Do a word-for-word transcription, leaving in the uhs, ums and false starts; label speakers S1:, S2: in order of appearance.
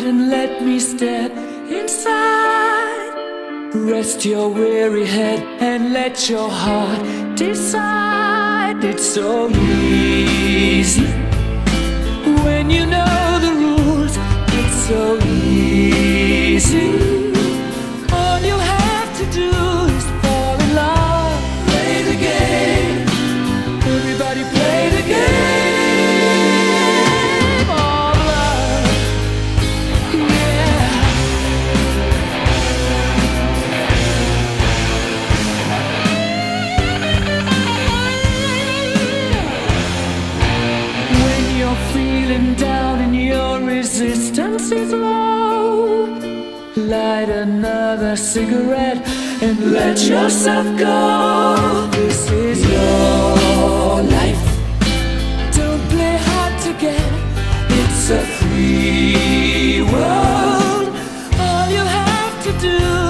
S1: and let me step inside. Rest your weary head and let your heart decide. It's so easy when you know the rules. It's so easy. All you have to do is fall in love. Play the game. Everybody play the game of love. Yeah. When you're feeling down and your resistance is low, light another cigarette and let yourself go. This is your life. Don't play hard to get. It's a free world. All you have to do